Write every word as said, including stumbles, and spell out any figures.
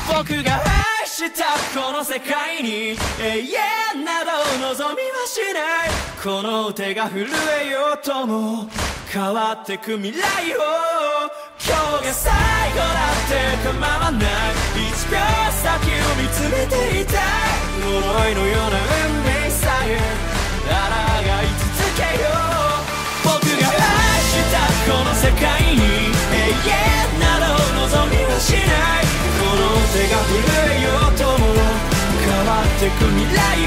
僕が愛したこの世界に永遠など望みはしない。この手が震えようとも変わってく未来を、今日が最後だって構わない。いちびょう先を見つめていたい。呪いのような運命さえ抗い続けよう。僕が愛したこの世界に永遠など望みはしない。この手が震えようとも変わってく未来